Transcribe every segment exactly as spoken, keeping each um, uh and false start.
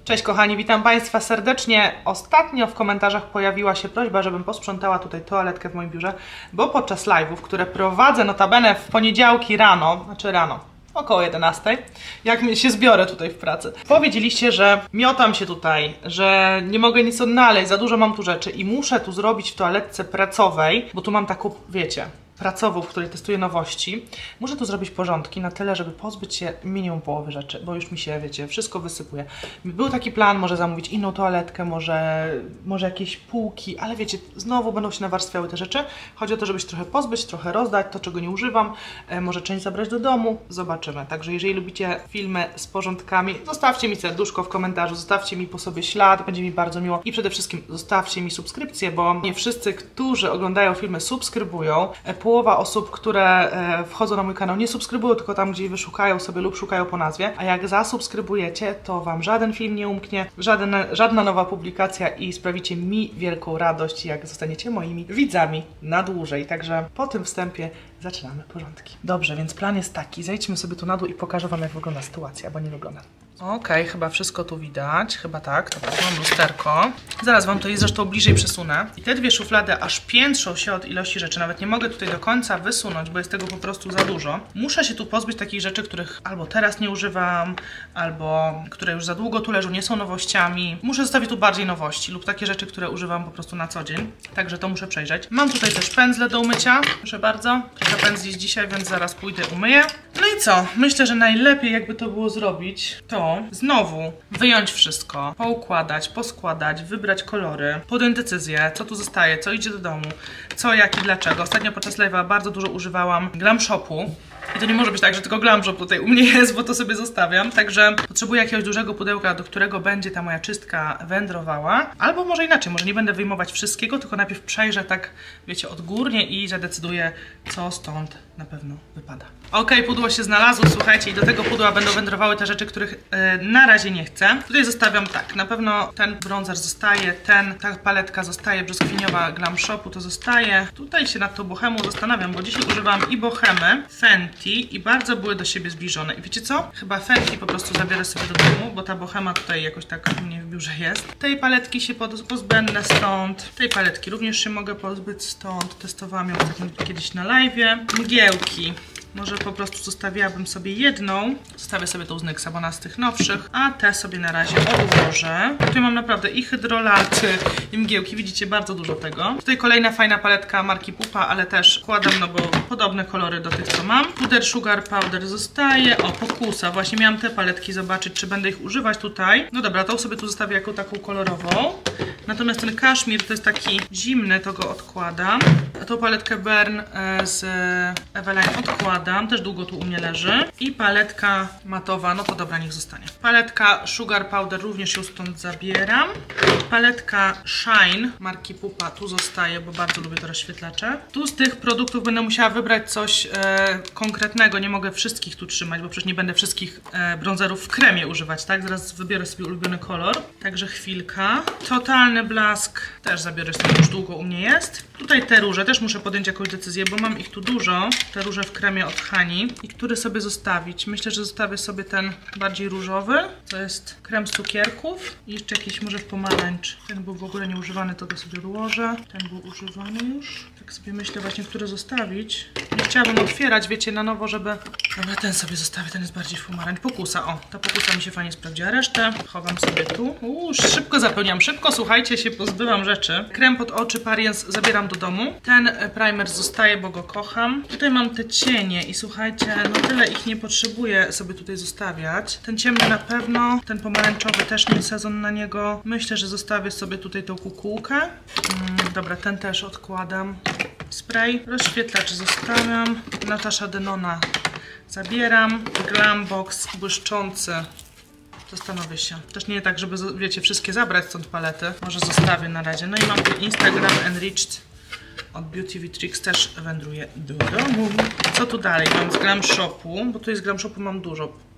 Cześć kochani, witam Państwa serdecznie. Ostatnio w komentarzach pojawiła się prośba, żebym posprzątała tutaj toaletkę w moim biurze, bo podczas live'ów, które prowadzę notabene w poniedziałki rano, znaczy rano, około jedenastej, jak się zbiorę tutaj w pracy, powiedzieliście, że miotam się tutaj, że nie mogę nic odnaleźć, za dużo mam tu rzeczy i muszę tu zrobić w toaletce pracowej, bo tu mam taką, wiecie, pracową, w której testuję nowości. Muszę tu zrobić porządki na tyle, żeby pozbyć się minimum połowy rzeczy, bo już mi się, wiecie, wszystko wysypuje. Był taki plan, może zamówić inną toaletkę, może, może jakieś półki, ale wiecie, znowu będą się nawarstwiały te rzeczy. Chodzi o to, żeby się trochę pozbyć, trochę rozdać to, czego nie używam, e, może część zabrać do domu, zobaczymy. Także jeżeli lubicie filmy z porządkami, zostawcie mi serduszko w komentarzu, zostawcie mi po sobie ślad, będzie mi bardzo miło i przede wszystkim zostawcie mi subskrypcję, bo nie wszyscy, którzy oglądają filmy, subskrybują. E, Połowa osób, które e, wchodzą na mój kanał, nie subskrybują, tylko tam, gdzie wyszukają sobie lub szukają po nazwie. A jak zasubskrybujecie, to Wam żaden film nie umknie, żaden, żadna nowa publikacja i sprawicie mi wielką radość, jak zostaniecie moimi widzami na dłużej. Także po tym wstępie zaczynamy porządki. Dobrze, więc plan jest taki. Zejdźmy sobie tu na dół i pokażę Wam, jak wygląda sytuacja, bo nie wygląda. Okej, okay, chyba wszystko tu widać, chyba tak, dobra, mam lusterko. Zaraz Wam to je zresztą bliżej przesunę. I te dwie szuflady aż piętrzą się od ilości rzeczy, nawet nie mogę tutaj do końca wysunąć, bo jest tego po prostu za dużo. Muszę się tu pozbyć takich rzeczy, których albo teraz nie używam, albo które już za długo tu leżą, nie są nowościami. Muszę zostawić tu bardziej nowości lub takie rzeczy, które używam po prostu na co dzień. Także to muszę przejrzeć. Mam tutaj też pędzle do umycia, proszę bardzo. Kilka pędzli jest dzisiaj, więc zaraz pójdę umyję. No i co? Myślę, że najlepiej jakby to było zrobić, to znowu wyjąć wszystko, poukładać, poskładać, wybrać kolory, podjąć decyzję, co tu zostaje, co idzie do domu, co, jak i dlaczego. Ostatnio podczas live'a bardzo dużo używałam Glam Shopu. I to nie może być tak, że tylko Glam Shop tutaj u mnie jest, bo to sobie zostawiam. Także potrzebuję jakiegoś dużego pudełka, do którego będzie ta moja czystka wędrowała. Albo może inaczej, może nie będę wyjmować wszystkiego, tylko najpierw przejrzę tak, wiecie, odgórnie i zadecyduję, co stąd na pewno wypada. Ok, pudło się znalazło, słuchajcie, i do tego pudła będą wędrowały te rzeczy, których yy, na razie nie chcę. Tutaj zostawiam tak, na pewno ten bronzer zostaje, ten, ta paletka zostaje, brzoskwiniowa Glam Shopu to zostaje. Tutaj się nad tą bohemą zastanawiam, bo dzisiaj używam i bohemy, Fenty i bardzo były do siebie zbliżone. I wiecie co? Chyba Fenty po prostu zabiorę sobie do domu, bo ta bohema tutaj jakoś tak u mnie w biurze jest. Tej paletki się pozbędę stąd, tej paletki również się mogę pozbyć stąd. Testowałam ją kiedyś na live'ie. Mgiełki. Może po prostu zostawiłabym sobie jedną. Zostawię sobie tą z Nyxa, bo ona z tych nowszych. A te sobie na razie odłożę. Tutaj mam naprawdę i hydrolaty, i mgiełki. Widzicie, bardzo dużo tego. Tutaj kolejna fajna paletka marki Pupa, ale też wkładam, no bo podobne kolory do tych, co mam. Puder Sugar Powder zostaje. O, Pokusa. Właśnie miałam te paletki zobaczyć, czy będę ich używać tutaj. No dobra, tą sobie tu zostawię jako taką kolorową. Natomiast ten kaszmir to jest taki zimny, to go odkładam. A tą paletkę Burn z Eveline odkładam. Też długo tu u mnie leży. I paletka matowa, no to dobra, niech zostanie. Paletka Sugar Powder również ją stąd zabieram. Paletka Shine marki Pupa tu zostaje, bo bardzo lubię te rozświetlacze. Tu z tych produktów będę musiała wybrać coś e, konkretnego. Nie mogę wszystkich tu trzymać, bo przecież nie będę wszystkich e, bronzerów w kremie używać, tak? Zaraz wybiorę sobie ulubiony kolor. Także chwilka. Totalny blask też zabiorę, sobie już długo u mnie jest. Tutaj te róże też muszę podjąć jakąś decyzję, bo mam ich tu dużo. Te róże w kremie od Hani. I który sobie zostawić? Myślę, że zostawię sobie ten bardziej różowy. To jest krem z cukierków. I jeszcze jakiś może w pomarańcz. Ten był w ogóle nieużywany, to go sobie odłożę. Ten był używany już. Tak sobie myślę właśnie, który zostawić. Nie chciałabym otwierać, wiecie, na nowo, żeby... Dobra, ten sobie zostawię, ten jest bardziej w pomarańcz. Pokusa, o, ta pokusa mi się fajnie sprawdziła. Resztę chowam sobie tu. Uuu, szybko zapełniam, szybko, słuchajcie, się pozbyłam rzeczy. Krem pod oczy Pariens zabieram do domu. Ten primer zostaje, bo go kocham. Tutaj mam te cienie i słuchajcie, no tyle ich nie potrzebuję sobie tutaj zostawiać. Ten ciemny na pewno, ten pomarańczowy też nie sezon na niego. Myślę, że zostawię sobie tutaj tą kukułkę. Mm, dobra, ten też odkładam. Spray, rozświetlacz zostawiam. Natasha Denona zabieram. Glambox błyszczący. Zastanowię się. Też nie tak, żeby, wiecie, wszystkie zabrać stąd palety. Może zostawię na razie. No i mam tu Instagram Enriched od Beauty with Tricks, też wędruje do domu. Co tu dalej? Mam z Glam Shopu, bo tu jest Glam Shopu, mam dużo.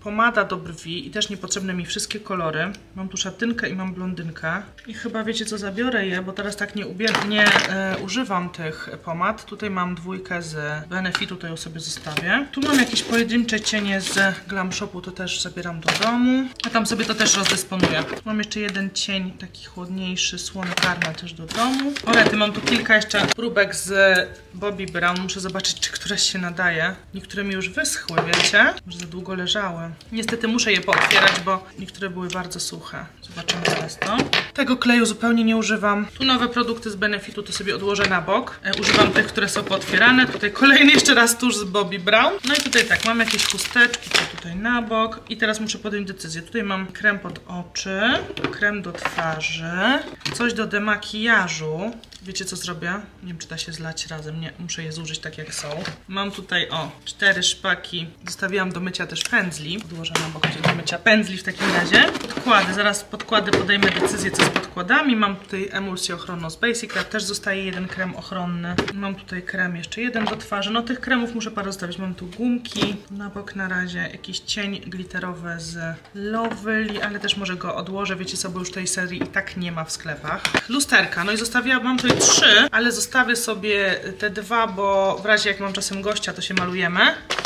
pomada do brwi i też niepotrzebne mi wszystkie kolory. Mam tu szatynkę i mam blondynkę. I chyba wiecie co, zabiorę je, bo teraz tak nie, nie e, używam tych pomad. Tutaj mam dwójkę z Benefitu, to ją sobie zostawię. Tu mam jakieś pojedyncze cienie z Glam Shopu, to też zabieram do domu. A tam sobie to też rozdysponuję. Mam jeszcze jeden cień taki chłodniejszy, słony karmel też do domu. Orety, mam tu kilka jeszcze próbek z Bobbi Brown. Muszę zobaczyć, czy któraś się nadaje. Niektóre mi już wyschły, wiecie? Może za długo leżały. Niestety muszę je pootwierać, bo niektóre były bardzo suche. Zobaczymy teraz to. Tego kleju zupełnie nie używam. Tu nowe produkty z Benefitu, to sobie odłożę na bok. E, używam tych, które są pootwierane. Tutaj kolejny jeszcze raz tusz z Bobbi Brown. No i tutaj tak, mam jakieś chusteczki, to tutaj na bok. I teraz muszę podjąć decyzję. Tutaj mam krem pod oczy, krem do twarzy, coś do demakijażu. Wiecie co zrobię? Nie wiem, czy da się zlać razem. Nie, muszę je zużyć tak jak są. Mam tutaj, o, cztery szpaki. Zostawiłam do mycia też pędzli. Odłożę na bok do mycia pędzli w takim razie. Podkłady, zaraz podkłady podejmę decyzję co z podkładami. Mam tutaj emulsję ochronną z Basic Club. Też zostaje jeden krem ochronny. Mam tutaj krem jeszcze jeden do twarzy. No tych kremów muszę parę zostawić. Mam tu gumki. Na bok na razie jakiś cień glitterowy z Lovely, ale też może go odłożę. Wiecie co, bo już tej serii i tak nie ma w sklepach. Lusterka. No i zostawiłam, mam tutaj trzy, ale zostawię sobie te dwa, bo w razie jak mam czasem gościa, to się malujemy.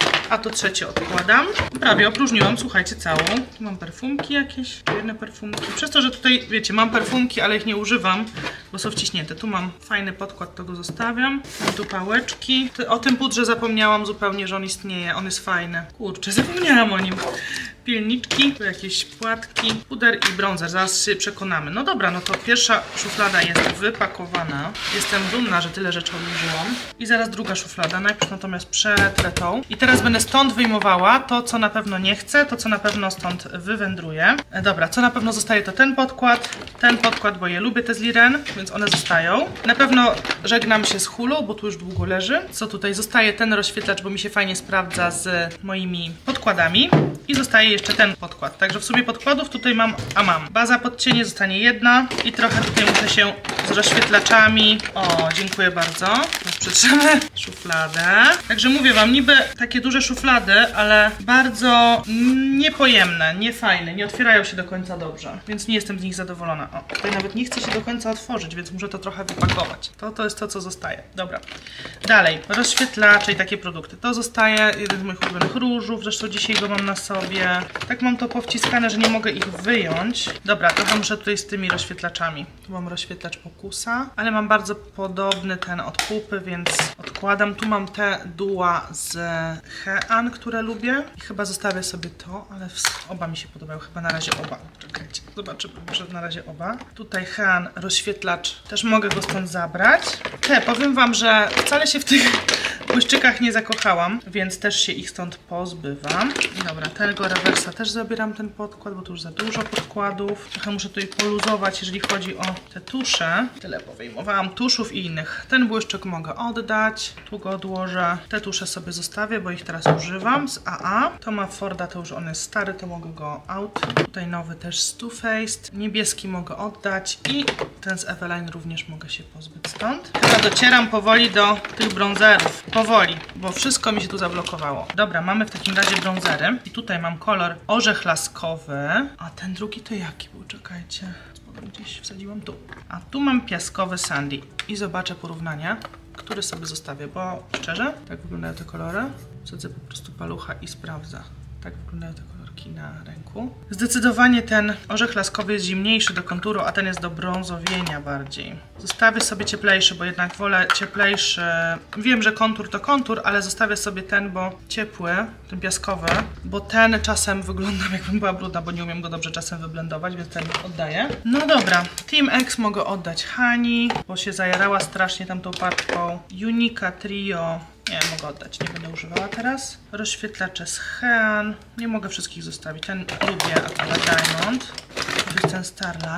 A to trzecie odkładam. Prawie opróżniłam, słuchajcie, całą. Tu mam perfumki jakieś, jedne perfumki. Przez to, że tutaj, wiecie, mam perfumki, ale ich nie używam, bo są wciśnięte. Tu mam fajny podkład, to go zostawiam. Mam tu pałeczki. O tym pudrze zapomniałam zupełnie, że on istnieje. On jest fajny. Kurczę, zapomniałam o nim. Pilniczki, tu jakieś płatki, puder i bronzer. Zaraz się przekonamy. No dobra, no to pierwsza szuflada jest wypakowana. Jestem dumna, że tyle rzeczy odłożyłam. I zaraz druga szuflada. Najpierw natomiast przetrę tą. I teraz będę stąd wyjmowała to, co na pewno nie chcę, to, co na pewno stąd wywędruje. E, dobra, co na pewno zostaje, to ten podkład, ten podkład, bo je lubię, te z Liren, więc one zostają. Na pewno żegnam się z Hulu, bo tu już długo leży. Co tutaj? Zostaje ten rozświetlacz, bo mi się fajnie sprawdza z moimi podkładami. I zostaje jeszcze ten podkład. Także w sumie podkładów tutaj mam, a mam. Baza pod cienie zostanie jedna i trochę tutaj muszę się z rozświetlaczami. O, dziękuję bardzo. Przetrzemy szufladę. Także mówię wam, niby takie duże szuflady, ale bardzo niepojemne, niefajne, nie otwierają się do końca dobrze, więc nie jestem z nich zadowolona. O, tutaj nawet nie chcę się do końca otworzyć, więc muszę to trochę wypakować. To, to jest to, co zostaje. Dobra. Dalej, rozświetlacze i takie produkty. To zostaje jeden z moich ulubionych różów, zresztą dzisiaj go mam na sobie. Tak mam to powciskane, że nie mogę ich wyjąć. Dobra, trochę muszę tutaj z tymi rozświetlaczami. Tu mam rozświetlacz Pokusa, ale mam bardzo podobny ten od Pupy, więc odkładam. Tu mam te duła z Hean, które lubię. I chyba zostawię sobie to, ale oba mi się podobają. Chyba na razie oba. Czekajcie, zobaczymy, może na razie oba. Tutaj Hean rozświetlacz. Też mogę go stąd zabrać. Te, powiem wam, że wcale się w tych błyszczykach nie zakochałam, więc też się ich stąd pozbywam. Dobra, tego rewersa też zabieram ten podkład, bo tu już za dużo podkładów. Trochę muszę tutaj poluzować, jeżeli chodzi o te tusze. Tyle powyjmowałam tuszów i innych. Ten błyszczyk mogę oddać, tu go odłożę. Te tusze sobie zostawię, bo ich teraz używam z A A. To ma Forda, to już on jest stary, to mogę go out. Tutaj nowy też z Too Faced. Niebieski mogę oddać i ten z Eveline również mogę się pozbyć stąd. Chyba docieram powoli do tych bronzerów. Powoli, bo wszystko mi się tu zablokowało. Dobra, mamy w takim razie bronzery. I tutaj mam kolor orzech laskowy. A ten drugi to jaki był? Czekajcie. Gdzieś wsadziłam tu. A tu mam piaskowy Sandy. I zobaczę porównanie, który sobie zostawię, bo szczerze, tak wyglądają te kolory. Wsadzę po prostu palucha i sprawdzę. Tak wyglądają te kolorki na ręku. Zdecydowanie ten orzech laskowy jest zimniejszy do konturu, a ten jest do brązowienia bardziej. Zostawię sobie cieplejszy, bo jednak wolę cieplejszy. Wiem, że kontur to kontur, ale zostawię sobie ten, bo ciepły, ten piaskowy, bo ten czasem wyglądam jakbym była brudna, bo nie umiem go dobrze czasem wyblendować, więc ten oddaję. No dobra, Team X mogę oddać Hani, bo się zajarała strasznie tamtą paczką. Unica Trio. Nie, mogę oddać, nie będę używała teraz. Rozświetlacze z Hean. Nie mogę wszystkich zostawić. Ten lubię, akurat Diamond. To jest ten Starlight.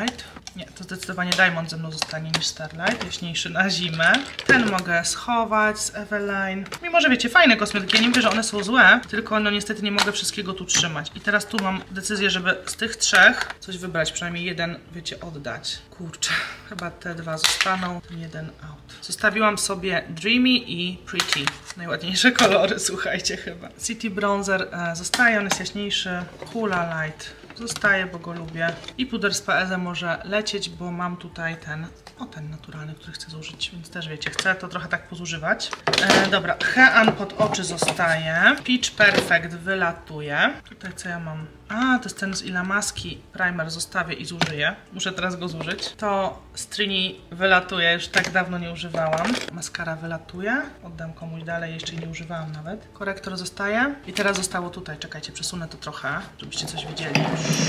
Nie, to zdecydowanie Diamond ze mną zostanie niż Starlight, jaśniejszy na zimę. Ten mogę schować z Eveline. Mimo, że wiecie, fajne kosmetyki, ja nie mówię, że one są złe, tylko no niestety nie mogę wszystkiego tu trzymać. I teraz tu mam decyzję, żeby z tych trzech coś wybrać, przynajmniej jeden, wiecie, oddać. Kurczę, chyba te dwa zostaną, ten jeden out. Zostawiłam sobie Dreamy i Pretty. Najładniejsze kolory, słuchajcie, chyba. City Bronzer e, zostaje, on jest jaśniejszy. Hoola Light zostaje, bo go lubię. I puder z P S może lecieć, bo mam tutaj ten, o ten naturalny, który chcę zużyć, więc też wiecie, chcę to trochę tak pozużywać. E, dobra, Hean pod oczy zostaje. Peach Perfect wylatuje. Tutaj co ja mam? A, to jest ten z Ilamaski primer, zostawię i zużyję. Muszę teraz go zużyć. To Strini wylatuje, już tak dawno nie używałam. Maskara wylatuje, oddam komuś dalej, jeszcze jej nie używałam nawet. Korektor zostaje. I teraz zostało tutaj, czekajcie, przesunę to trochę, żebyście coś widzieli.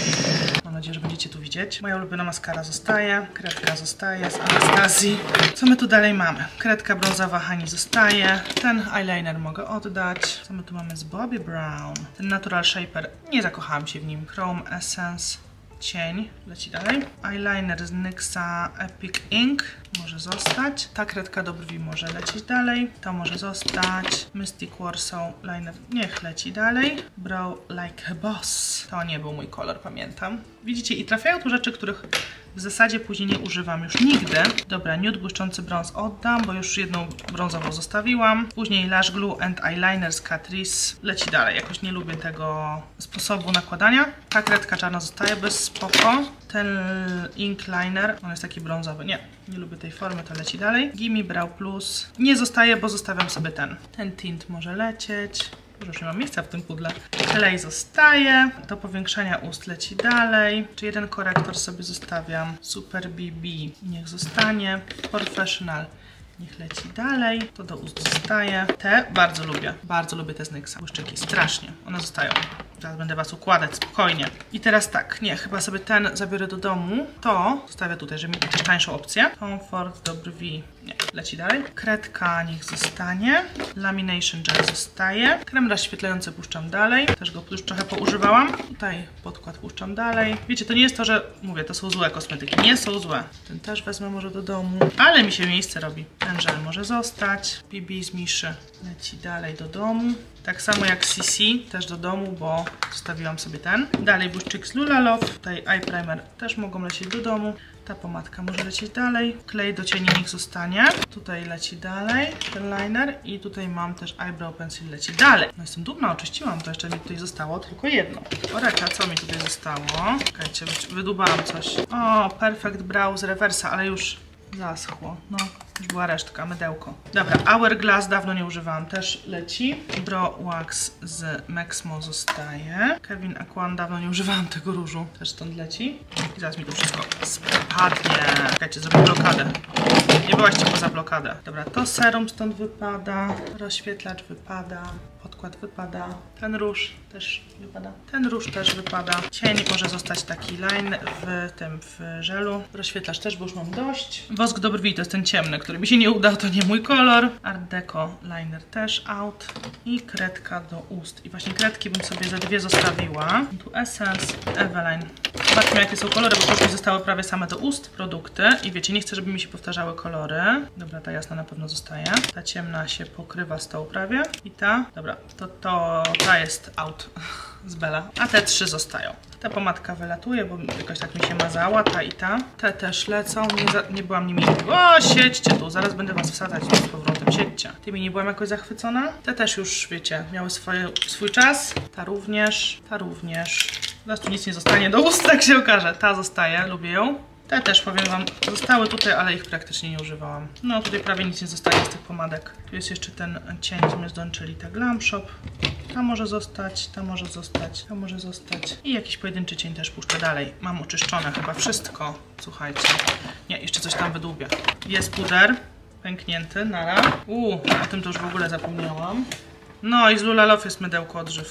Mam nadzieję, że będziecie tu widzieć. Moja ulubiona maskara zostaje, kredka zostaje z Anastazji. Co my tu dalej mamy? Kredka brązowa Hani zostaje. Ten eyeliner mogę oddać. Co my tu mamy z Bobbi Brown? Ten Natural Shaper, nie zakochałam się w nim. Chrome Essence cień, leci dalej. Eyeliner z NYXa Epic Ink może zostać. Ta kredka do brwi może lecieć dalej. To może zostać. Mystic Warsaw liner niech leci dalej. Brow Like a Boss. To nie był mój kolor, pamiętam. Widzicie, i trafiają tu rzeczy, których w zasadzie później nie używam już nigdy. Dobra, nude błyszczący brąz oddam, bo już jedną brązową zostawiłam. Później Lash Glue and Eyeliner z Catrice leci dalej. Jakoś nie lubię tego sposobu nakładania. Ta kredka czarna zostaje bez spoko. Ten ink liner, on jest taki brązowy. Nie, nie lubię tej formy, to leci dalej. Gimme Brow Plus nie zostaje, bo zostawiam sobie ten. Ten tint może lecieć. Już nie mam miejsca w tym pudle. Klej zostaje. Do powiększania ust leci dalej. Czy jeden korektor sobie zostawiam. Super B B niech zostanie. Professional niech leci dalej. To do ust zostaje. Te bardzo lubię. Bardzo lubię te z NYXa. Błyszczyki. Strasznie. One zostają. Teraz będę was układać spokojnie. I teraz tak, nie, chyba sobie ten zabiorę do domu. To zostawię tutaj, żeby mieć też tańszą opcję. Comfort do brwi. Nie, leci dalej. Kredka niech zostanie. Lamination gel zostaje. Krem rozświetlający puszczam dalej. Też go już trochę poużywałam. Tutaj podkład puszczam dalej. Wiecie, to nie jest to, że mówię, to są złe kosmetyki. Nie są złe. Ten też wezmę może do domu. Ale mi się miejsce robi. Ten żel może zostać. B B z Miszy leci dalej do domu. Tak samo jak C C, też do domu, bo zostawiłam sobie ten. Dalej błyszczyk z Lula Love. Tutaj eye primer też mogą lecieć do domu. Ta pomadka może lecieć dalej. Klej do cieni niech zostanie. Tutaj leci dalej ten liner. I tutaj mam też eyebrow pencil leci dalej. No jestem dumna, oczyściłam to. Jeszcze mi tutaj zostało tylko jedno. Oreka, co mi tutaj zostało? Czekajcie, wydubałam coś. O, Perfect Brow z rewersa, ale już zaschło. No, już była resztka, mydełko. Dobra, Hourglass dawno nie używałam, też leci. Brow Wax z Maxmo zostaje. Kevin Aquan, dawno nie używałam tego różu, też stąd leci. I zaraz mi to wszystko spadnie. Czekajcie, zrobię blokadę. Nie byłaście poza blokadę. Dobra, to serum stąd wypada. Rozświetlacz wypada. Podkład wypada. Ten róż też wypada. Ten róż też wypada. Cień może zostać taki line w tym, w żelu. Rozświetlacz też, bo już mam dość. Wosk do brwi to jest ten ciemny, który mi się nie udał, to nie mój kolor. Art Deco liner też out. I kredka do ust. I właśnie kredki bym sobie ze dwie zostawiła. Tu Essence, Eveline. Zobaczmy, jakie są kolory, bo już mi zostały prawie same do ust produkty. I wiecie, nie chcę, żeby mi się powtarzały kolory. Dobra, ta jasna na pewno zostaje. Ta ciemna się pokrywa z tą prawie. I ta, dobra, to, to ta jest out z Bella. A te trzy zostają. Ta pomadka wylatuje, bo jakoś tak mi się mazała, ta i ta. Te też lecą, nie, za, nie byłam nimi... O, siedźcie tu, zaraz będę was wsadzać z powrotem, siedźcie. Tymi nie byłam jakoś zachwycona. Te też już, wiecie, miały swoje, swój czas. Ta również, ta również. Zaraz tu nic nie zostanie do ust, tak się okaże. Ta zostaje, lubię ją. Te też, powiem wam, zostały tutaj, ale ich praktycznie nie używałam. No, tutaj prawie nic nie zostaje z tych pomadek. Tu jest jeszcze ten cień z Don, czyli ta Glam Shop. Ta może zostać, ta może zostać, ta może zostać. I jakiś pojedynczy cień też puszczę dalej. Mam oczyszczone chyba wszystko, słuchajcie. Nie, jeszcze coś tam wydłubię. Jest puder, pęknięty, nara. Uuu, o tym to już w ogóle zapomniałam. No i z Lula Love jest mydełko odżywka.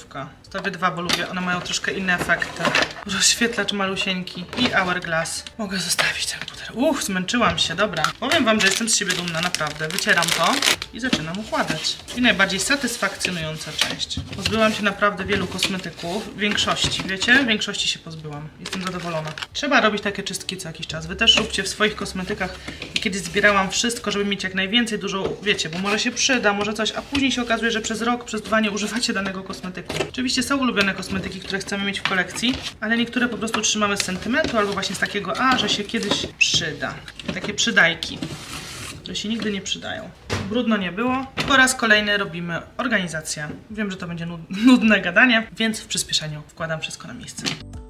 Zostawię dwa, bo lubię, one mają troszkę inne efekty. Rozświetlacz malusieńki i Hourglass. Mogę zostawić ten puder. Uch, zmęczyłam się, dobra. Powiem wam, że jestem z siebie dumna, naprawdę. Wycieram to i zaczynam układać. Czyli najbardziej satysfakcjonująca część. Pozbyłam się naprawdę wielu kosmetyków. Większości, wiecie? Większości się pozbyłam. Jestem zadowolona. Trzeba robić takie czystki co jakiś czas. Wy też róbcie w swoich kosmetykach. Kiedyś zbierałam wszystko, żeby mieć jak najwięcej, dużo, wiecie, bo może się przyda, może coś, a później się okazuje, że przez rok, przez dwa nie używacie danego kosmetyku. Oczywiście są ulubione kosmetyki, które chcemy mieć w kolekcji, ale niektóre po prostu trzymamy z sentymentu albo właśnie z takiego, a, że się kiedyś przyda. Takie przydajki, które się nigdy nie przydają. Brudno nie było. Po raz kolejny robimy organizację. Wiem, że to będzie nudne gadanie, więc w przyspieszeniu wkładam wszystko na miejsce.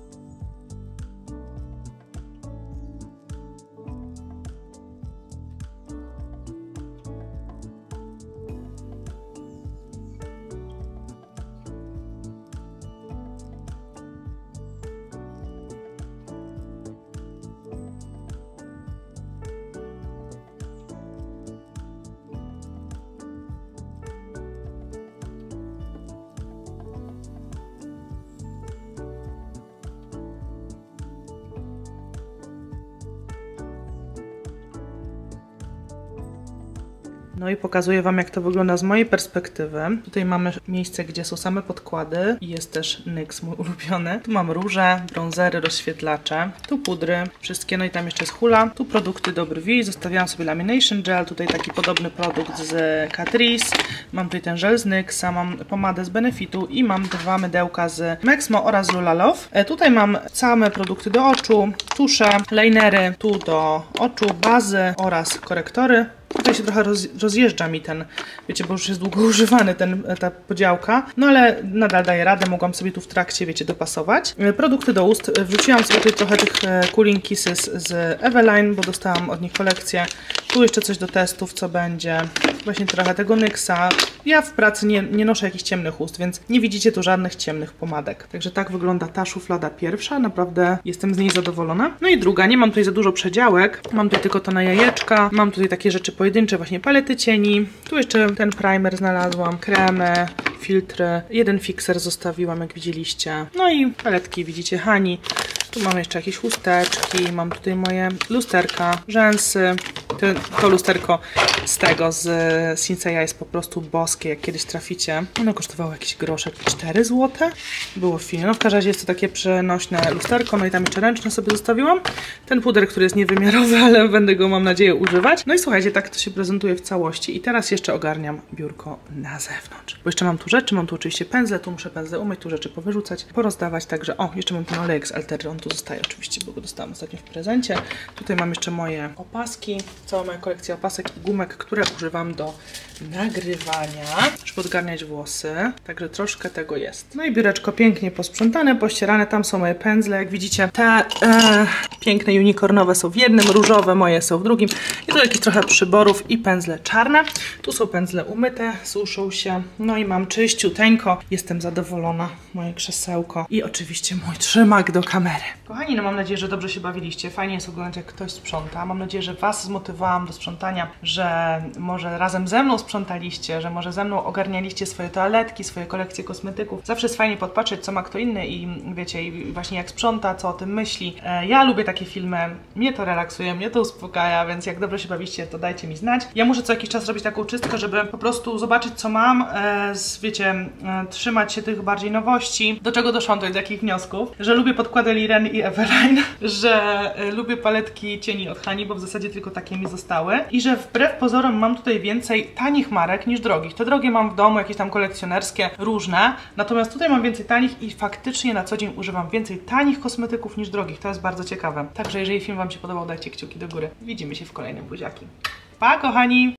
No i pokazuję wam, jak to wygląda z mojej perspektywy. Tutaj mamy miejsce, gdzie są same podkłady i jest też NYX, mój ulubiony. Tu mam róże, bronzery, rozświetlacze, tu pudry, wszystkie, no i tam jeszcze jest hula. Tu produkty do brwi, zostawiałam sobie lamination gel, tutaj taki podobny produkt z Catrice. Mam tutaj ten żel z NYXa, mam pomadę z Benefitu i mam dwa mydełka z Mexmo oraz Lula Love. E, tutaj mam same produkty do oczu, tusze, linery, tu do oczu, bazy oraz korektory. Tutaj się trochę roz, rozjeżdża mi ten, wiecie, bo już jest długo używany ten, ta podziałka, no ale nadal daję radę, mogłam sobie tu w trakcie, wiecie, dopasować. Produkty do ust, wrzuciłam sobie tutaj trochę tych Cooling Kisses z Eveline, bo dostałam od nich kolekcję. Tu jeszcze coś do testów, co będzie. Właśnie trochę tego NYXa. Ja w pracy nie, nie noszę jakichś ciemnych ust, więc nie widzicie tu żadnych ciemnych pomadek. Także tak wygląda ta szuflada pierwsza, naprawdę jestem z niej zadowolona. No i druga, nie mam tutaj za dużo przedziałek, mam tutaj tylko to na jajeczka, mam tutaj takie rzeczy pojedyncze, właśnie palety cieni. Tu jeszcze ten primer znalazłam, kremy, filtry, jeden fixer zostawiłam, jak widzieliście. No i paletki, widzicie, Hani. Tu mam jeszcze jakieś chusteczki, mam tutaj moje lusterka, rzęsy. To, to lusterko z tego, z Sinseya jest po prostu boskie, jak kiedyś traficie. Ono kosztowało jakieś grosze, cztery złote. Było fajne. No w każdym razie jest to takie przenośne lusterko, no i tam jeszcze ręczne sobie zostawiłam. Ten puder, który jest niewymiarowy, ale będę go, mam nadzieję, używać. No i słuchajcie, tak to się prezentuje w całości. I teraz jeszcze ogarniam biurko na zewnątrz. Bo jeszcze mam tu rzeczy, mam tu oczywiście pędzle, tu muszę pędzle umyć, tu rzeczy powyrzucać, porozdawać, także o, jeszcze mam ten olejek z Altery, on tu zostaje oczywiście, bo go dostałam ostatnio w prezencie. Tutaj mam jeszcze moje opaski, cała moja kolekcja opasek i gumek, które używam do nagrywania, żeby podgarniać włosy, także troszkę tego jest. No i biureczko pięknie posprzątane, pościerane, tam są moje pędzle, jak widzicie, te e, piękne unicornowe są w jednym, różowe moje są w drugim i tu jakieś trochę przyborów i pędzle czarne. Tu są pędzle umyte, suszą się, no i mam czyściuteńko, jestem zadowolona, moje krzesełko i oczywiście mój trzymak do kamery. Kochani, no mam nadzieję, że dobrze się bawiliście, fajnie jest oglądać, jak ktoś sprząta, mam nadzieję, że was zmotywowałam do sprzątania, że może razem ze mną sprzątaliście, że może ze mną ogarnialiście swoje toaletki, swoje kolekcje kosmetyków. Zawsze jest fajnie podpatrzeć, co ma kto inny i wiecie, i właśnie jak sprząta, co o tym myśli. E, ja lubię takie filmy, mnie to relaksuje, mnie to uspokaja, więc jak dobrze się bawicie, to dajcie mi znać. Ja muszę co jakiś czas robić taką czystkę, żeby po prostu zobaczyć, co mam, e, z, wiecie, e, trzymać się tych bardziej nowości. Do czego doszłam, to jest jakich wniosków, że lubię podkłady Liren i Eveline, że e, lubię paletki cieni od Hani, bo w zasadzie tylko takie mi zostały i że wbrew pozorom mam tutaj więcej tanich marek niż drogich. Te drogie mam w domu, jakieś tam kolekcjonerskie, różne, natomiast tutaj mam więcej tanich i faktycznie na co dzień używam więcej tanich kosmetyków niż drogich. To jest bardzo ciekawe. Także jeżeli film wam się podobał, dajcie kciuki do góry. Widzimy się w kolejnym buziaki. Pa, kochani!